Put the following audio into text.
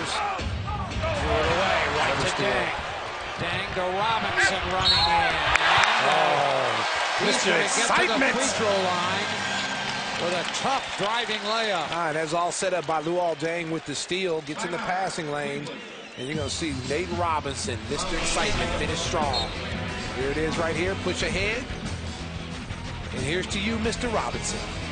goes. Threw it away, right to Deng. Deng to Robinson running in. He's Mr. going to get to the Excitement. free throw line with a tough driving layup. All right, that's all set up by Luol Deng with the steal. Gets in the passing lane. And you're going to see Nate Robinson, Mr. Excitement, finish strong. Here it is right here. Push ahead. And here's to you, Mr. Robinson.